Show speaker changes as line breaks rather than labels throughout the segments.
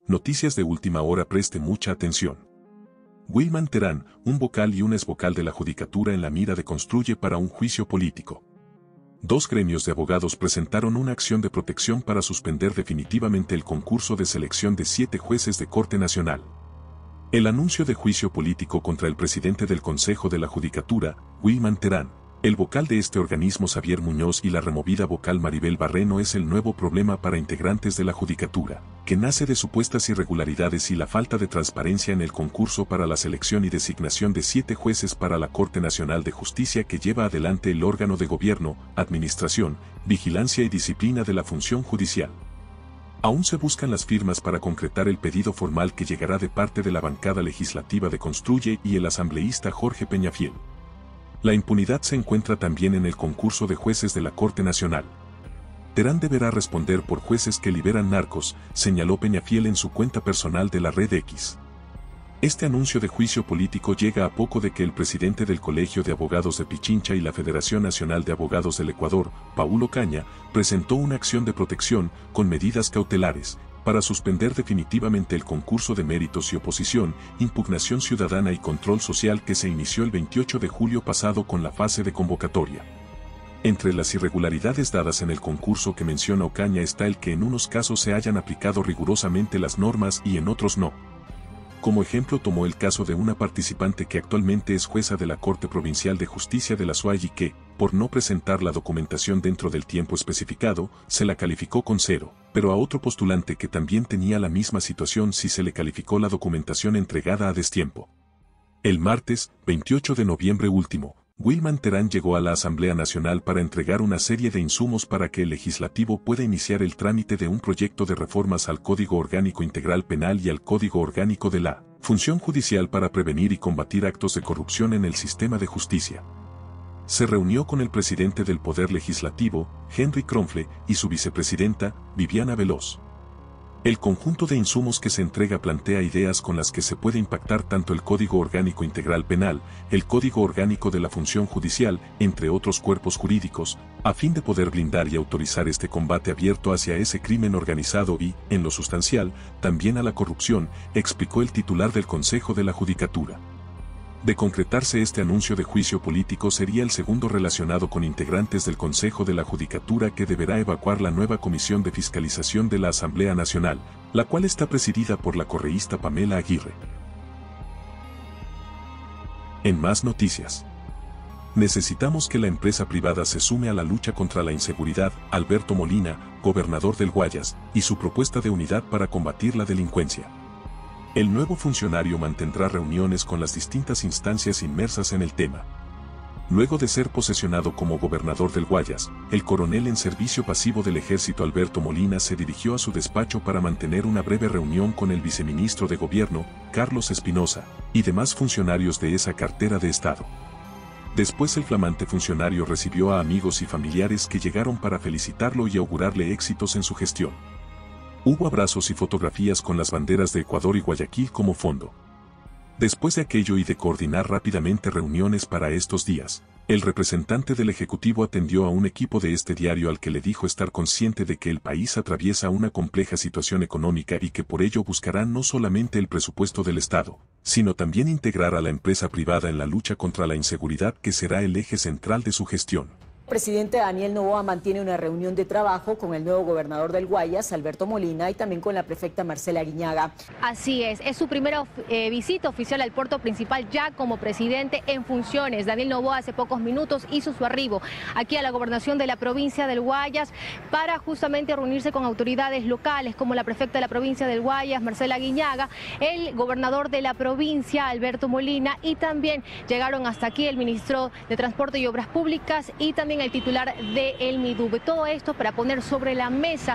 Noticias de última hora, preste mucha atención. Wilman Terán, un vocal y un exvocal de la Judicatura en la mira de Construye para un juicio político. Dos gremios de abogados presentaron una acción de protección para suspender definitivamente el concurso de selección de 7 jueces de Corte Nacional. El anuncio de juicio político contra el presidente del Consejo de la Judicatura, Wilman Terán, el vocal de este organismo Xavier Muñoz y la removida vocal Maribel Barreno es el nuevo problema para integrantes de la Judicatura, que nace de supuestas irregularidades y la falta de transparencia en el concurso para la selección y designación de 7 jueces para la Corte Nacional de Justicia que lleva adelante el órgano de gobierno, administración, vigilancia y disciplina de la función judicial. Aún se buscan las firmas para concretar el pedido formal que llegará de parte de la bancada legislativa de Construye y el asambleísta Jorge Peñafiel. La impunidad se encuentra también en el concurso de jueces de la Corte Nacional. Terán deberá responder por jueces que liberan narcos, señaló Peñafiel en su cuenta personal de la red X. Este anuncio de juicio político llega a poco de que el presidente del Colegio de Abogados de Pichincha y la Federación Nacional de Abogados del Ecuador, Paulo Caña, presentó una acción de protección, con medidas cautelares, para suspender definitivamente el concurso de méritos y oposición, impugnación ciudadana y control social que se inició el 28 de julio pasado con la fase de convocatoria. Entre las irregularidades dadas en el concurso que menciona Ocaña está el que en unos casos se hayan aplicado rigurosamente las normas y en otros no. Como ejemplo tomó el caso de una participante que actualmente es jueza de la Corte Provincial de Justicia de la SUAY y que, por no presentar la documentación dentro del tiempo especificado, se la calificó con 0, pero a otro postulante que también tenía la misma situación sí se le calificó la documentación entregada a destiempo. El martes, 28 de noviembre último, Wilman Terán llegó a la Asamblea Nacional para entregar una serie de insumos para que el legislativo pueda iniciar el trámite de un proyecto de reformas al Código Orgánico Integral Penal y al Código Orgánico de la Función Judicial para prevenir y combatir actos de corrupción en el sistema de justicia. Se reunió con el presidente del Poder Legislativo, Henry Kronfle, y su vicepresidenta, Viviana Veloz. El conjunto de insumos que se entrega plantea ideas con las que se puede impactar tanto el Código Orgánico Integral Penal, el Código Orgánico de la Función Judicial, entre otros cuerpos jurídicos, a fin de poder blindar y autorizar este combate abierto hacia ese crimen organizado y, en lo sustancial, también a la corrupción, explicó el titular del Consejo de la Judicatura. De concretarse este anuncio de juicio político sería el segundo relacionado con integrantes del Consejo de la Judicatura que deberá evacuar la nueva Comisión de Fiscalización de la Asamblea Nacional, la cual está presidida por la correísta Pamela Aguirre. En más noticias. Necesitamos que la empresa privada se sume a la lucha contra la inseguridad. Alberto Molina, gobernador del Guayas, y su propuesta de unidad para combatir la delincuencia. El nuevo funcionario mantendrá reuniones con las distintas instancias inmersas en el tema. Luego de ser posesionado como gobernador del Guayas, el coronel en servicio pasivo del ejército Alberto Molina se dirigió a su despacho para mantener una breve reunión con el viceministro de Gobierno, Carlos Espinosa, y demás funcionarios de esa cartera de Estado. Después el flamante funcionario recibió a amigos y familiares que llegaron para felicitarlo y augurarle éxitos en su gestión. Hubo abrazos y fotografías con las banderas de Ecuador y Guayaquil como fondo. Después de aquello y de coordinar rápidamente reuniones para estos días, el representante del Ejecutivo atendió a un equipo de este diario al que le dijo estar consciente de que el país atraviesa una compleja situación económica y que por ello buscarán no solamente el presupuesto del Estado, sino también integrar a la empresa privada en la lucha contra la inseguridad que será el eje central de su gestión.
El presidente Daniel Noboa mantiene una reunión de trabajo con el nuevo gobernador del Guayas, Alberto Molina, y también con la prefecta Marcela Guiñaga.
Así es su primera visita oficial al puerto principal ya como presidente en funciones. Daniel Noboa hace pocos minutos hizo su arribo aquí a la gobernación de la provincia del Guayas para justamente reunirse con autoridades locales como la prefecta de la provincia del Guayas, Marcela Guiñaga, el gobernador de la provincia, Alberto Molina, y también llegaron hasta aquí el ministro de Transporte y Obras Públicas y también el titular de el MIDUB. Todo esto para poner sobre la mesa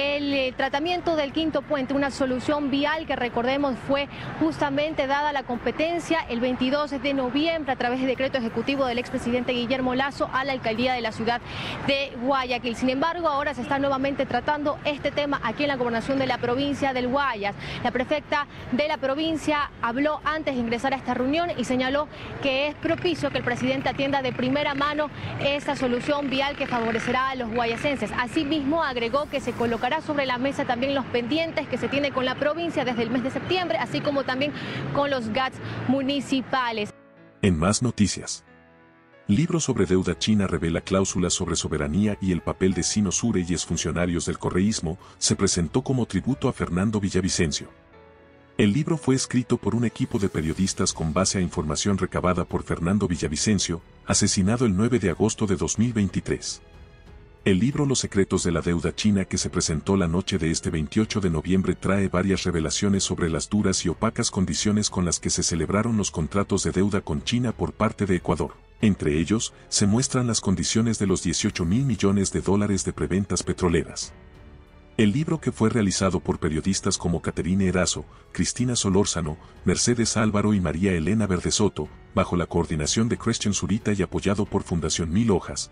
el tratamiento del quinto puente, una solución vial que recordemos fue justamente dada la competencia el 22 de noviembre a través de decreto ejecutivo del expresidente Guillermo Lasso a la alcaldía de la ciudad de Guayaquil. Sin embargo, ahora se está nuevamente tratando este tema aquí en la gobernación de la provincia del Guayas. La prefecta de la provincia habló antes de ingresar a esta reunión y señaló que es propicio que el presidente atienda de primera mano esta solución vial que favorecerá a los guayacenses. Asimismo, agregó que se colocará sobre la mesa también los pendientes que se tiene con la provincia desde el mes de septiembre, así como también con los GATS municipales.
En más noticias. Libro sobre deuda china revela cláusulas sobre soberanía y el papel de Sinosure y exfuncionarios del correísmo, se presentó como tributo a Fernando Villavicencio. El libro fue escrito por un equipo de periodistas con base a información recabada por Fernando Villavicencio, asesinado el 9 de agosto de 2023. El libro Los secretos de la deuda china, que se presentó la noche de este 28 de noviembre, trae varias revelaciones sobre las duras y opacas condiciones con las que se celebraron los contratos de deuda con China por parte de Ecuador. Entre ellos, se muestran las condiciones de los 18.000 millones de dólares de preventas petroleras. El libro, que fue realizado por periodistas como Caterine Erazo, Cristina Solórzano, Mercedes Álvaro y María Elena Verdesoto, bajo la coordinación de Christian Zurita y apoyado por Fundación Mil Hojas,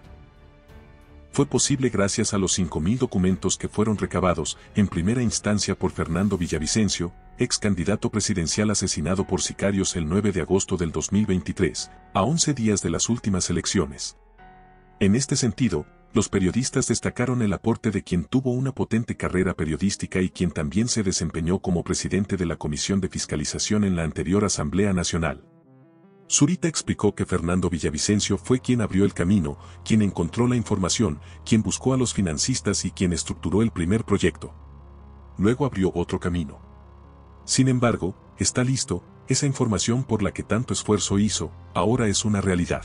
fue posible gracias a los 5.000 documentos que fueron recabados en primera instancia por Fernando Villavicencio, ex candidato presidencial asesinado por sicarios el 9 de agosto del 2023, a 11 días de las últimas elecciones. En este sentido, los periodistas destacaron el aporte de quien tuvo una potente carrera periodística y quien también se desempeñó como presidente de la Comisión de Fiscalización en la anterior Asamblea Nacional. Zurita explicó que Fernando Villavicencio fue quien abrió el camino, quien encontró la información, quien buscó a los financistas y quien estructuró el primer proyecto. Luego abrió otro camino. Sin embargo, está listo, esa información por la que tanto esfuerzo hizo, ahora es una realidad.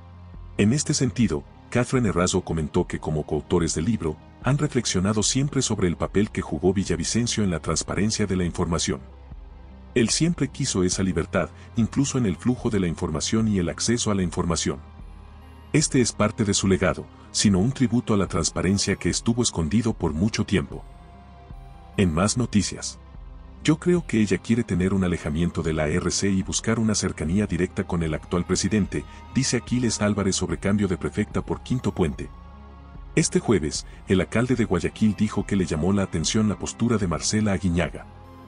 En este sentido, Catherine Erazo comentó que como coautores del libro, han reflexionado siempre sobre el papel que jugó Villavicencio en la transparencia de la información. Él siempre quiso esa libertad, incluso en el flujo de la información y el acceso a la información. Este es parte de su legado, sino un tributo a la transparencia que estuvo escondido por mucho tiempo. En más noticias. Yo creo que ella quiere tener un alejamiento de la RC y buscar una cercanía directa con el actual presidente, dice Aquiles Álvarez sobre cambio de prefecta por Quinto Puente. Este jueves, el alcalde de Guayaquil dijo que le llamó la atención la postura de Marcela Aguiñaga.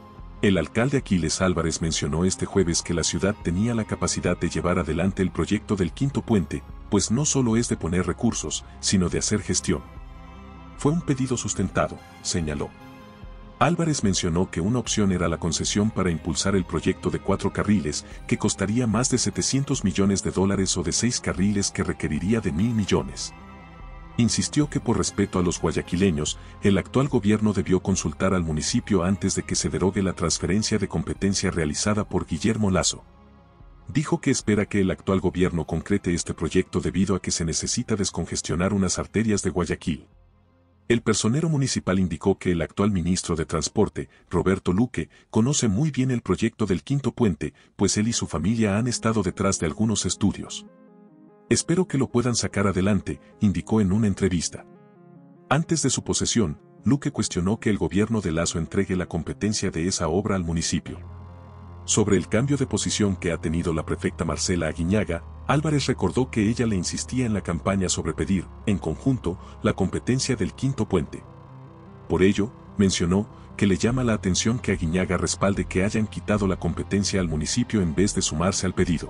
El alcalde Aquiles Álvarez mencionó este jueves que la ciudad tenía la capacidad de llevar adelante el proyecto del Quinto Puente, pues no solo es de poner recursos, sino de hacer gestión. Fue un pedido sustentado, señaló. Álvarez mencionó que una opción era la concesión para impulsar el proyecto de 4 carriles, que costaría más de 700 millones de dólares, o de 6 carriles, que requeriría de 1.000 millones. Insistió que por respeto a los guayaquileños, el actual gobierno debió consultar al municipio antes de que se derogue la transferencia de competencia realizada por Guillermo Lasso. Dijo que espera que el actual gobierno concrete este proyecto debido a que se necesita descongestionar unas arterias de Guayaquil. El personero municipal indicó que el actual ministro de Transporte, Roberto Luque, conoce muy bien el proyecto del Quinto Puente, pues él y su familia han estado detrás de algunos estudios. Espero que lo puedan sacar adelante, indicó en una entrevista. Antes de su posesión, Luque cuestionó que el gobierno de Lasso entregue la competencia de esa obra al municipio. Sobre el cambio de posición que ha tenido la prefecta Marcela Aguiñaga, Álvarez recordó que ella le insistía en la campaña sobre pedir, en conjunto, la competencia del Quinto Puente. Por ello, mencionó que le llama la atención que Aguiñaga respalde que hayan quitado la competencia al municipio en vez de sumarse al pedido.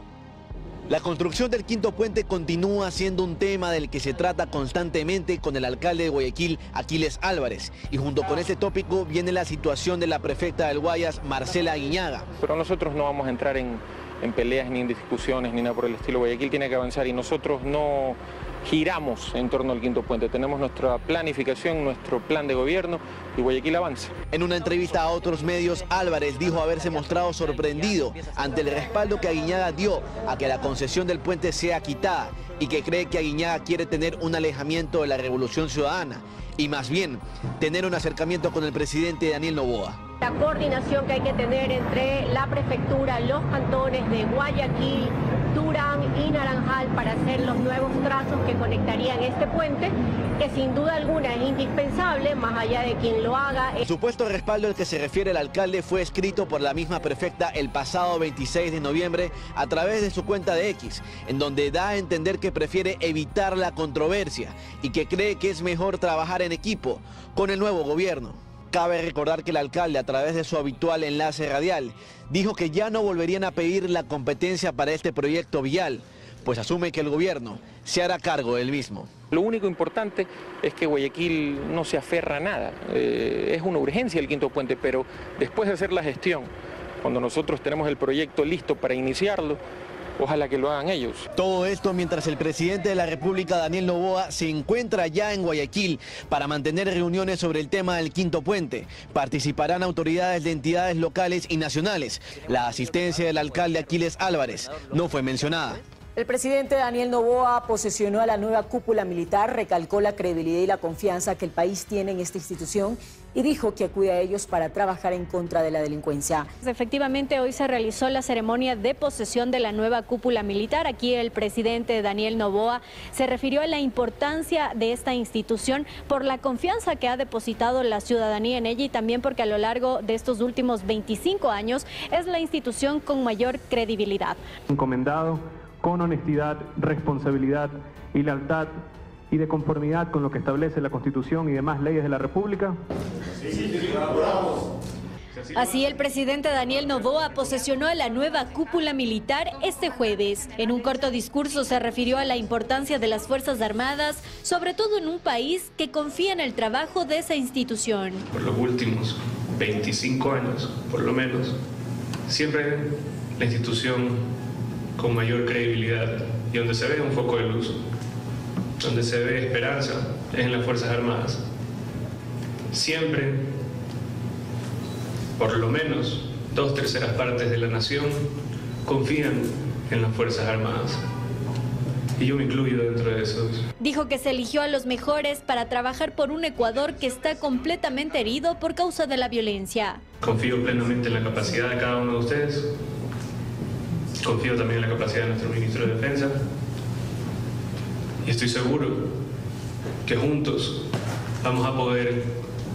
La construcción del Quinto Puente continúa siendo un tema del que se trata constantemente con el alcalde de Guayaquil, Aquiles Álvarez. Y junto con este tópico viene la situación de la prefecta del Guayas, Marcela Aguiñaga.
Pero nosotros no vamos a entrar en peleas ni en discusiones ni nada por el estilo. Guayaquil tiene que avanzar y nosotros no giramos en torno al Quinto Puente. Tenemos nuestra planificación, nuestro plan de gobierno y Guayaquil avanza.
En una entrevista a otros medios, Álvarez dijo haberse mostrado sorprendido ante el respaldo que Aguiñaga dio a que la concesión del puente sea quitada y que cree que Aguiñaga quiere tener un alejamiento de la Revolución Ciudadana y más bien tener un acercamiento con el presidente Daniel Noboa.
La coordinación que hay que tener entre la prefectura, los cantones de Guayaquil, Durán y Naranjal para hacer los nuevos trazos que conectarían este puente, que sin duda alguna es indispensable, más allá de quien lo haga.
El supuesto respaldo al que se refiere el alcalde fue escrito por la misma prefecta el pasado 26 de noviembre a través de su cuenta de X, en donde da a entender que prefiere evitar la controversia y que cree que es mejor trabajar en equipo con el nuevo gobierno. Cabe recordar que el alcalde, a través de su habitual enlace radial, dijo que ya no volverían a pedir la competencia para este proyecto vial, pues asume que el gobierno se hará cargo del mismo.
Lo único importante es que Guayaquil no se aferra a nada. Es una urgencia el quinto puente, pero después de hacer la gestión, cuando nosotros tenemos el proyecto listo para iniciarlo, ojalá que lo hagan ellos.
Todo esto mientras el presidente de la República, Daniel Noboa, se encuentra ya en Guayaquil para mantener reuniones sobre el tema del quinto puente. Participarán autoridades de entidades locales y nacionales. La asistencia del alcalde Aquiles Álvarez no fue mencionada.
El presidente Daniel Noboa posesionó a la nueva cúpula militar, recalcó la credibilidad y la confianza que el país tiene en esta institución y dijo que acude a ellos para trabajar en contra de la delincuencia.
Efectivamente, hoy se realizó la ceremonia de posesión de la nueva cúpula militar. Aquí el presidente Daniel Noboa se refirió a la importancia de esta institución por la confianza que ha depositado la ciudadanía en ella y también porque a lo largo de estos últimos 25 años es la institución con mayor credibilidad.
Encomendado con honestidad, responsabilidad y lealtad y de conformidad con lo que establece la Constitución y demás leyes de la República.
Así, el presidente Daniel Noboa posesionó a la nueva cúpula militar este jueves. En un corto discurso se refirió a la importancia de las Fuerzas Armadas, sobre todo en un país que confía en el trabajo de esa institución.
Por los últimos 25 años, por lo menos, siempre la institución con mayor credibilidad y donde se ve un foco de luz, donde se ve esperanza, es en las Fuerzas Armadas. Siempre, por lo menos 2/3 partes de la nación confían en las Fuerzas Armadas. Y yo me incluyo dentro de esos.
Dijo que se eligió a los mejores para trabajar por un Ecuador que está completamente herido por causa de la violencia.
Confío plenamente en la capacidad de cada uno de ustedes. Confío también en la capacidad de nuestro ministro de Defensa y estoy seguro que juntos vamos a poder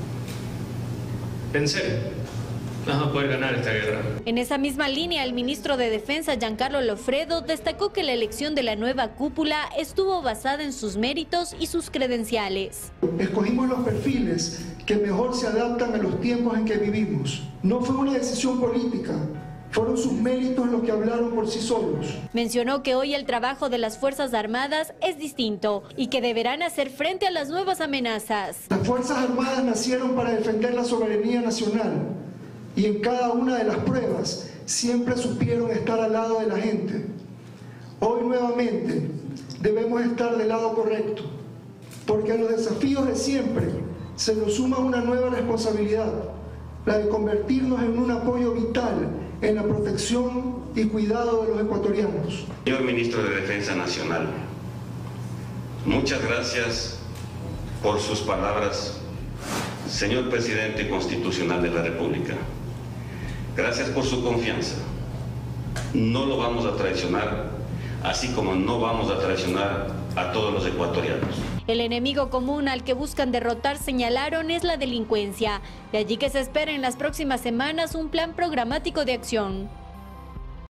vencer, vamos a poder ganar esta guerra.
En esa misma línea, el ministro de Defensa, Giancarlo Lofredo, destacó que la elección de la nueva cúpula estuvo basada en sus méritos y sus credenciales.
Escogimos los perfiles que mejor se adaptan a los tiempos en que vivimos. No fue una decisión política. Fueron sus méritos los que hablaron por sí solos.
Mencionó que hoy el trabajo de las Fuerzas Armadas es distinto y que deberán hacer frente a las nuevas amenazas.
Las Fuerzas Armadas nacieron para defender la soberanía nacional y en cada una de las pruebas siempre supieron estar al lado de la gente. Hoy nuevamente debemos estar del lado correcto, porque a los desafíos de siempre se nos suma una nueva responsabilidad, la de convertirnos en un apoyo vital en la protección y cuidado de los ecuatorianos.
Señor Ministro de Defensa Nacional, muchas gracias por sus palabras. Señor Presidente Constitucional de la República, gracias por su confianza. No lo vamos a traicionar, así como no vamos a traicionar a todos los ecuatorianos.
El enemigo común al que buscan derrotar, señalaron, es la delincuencia. De allí que se espera en las próximas semanas un plan programático de acción.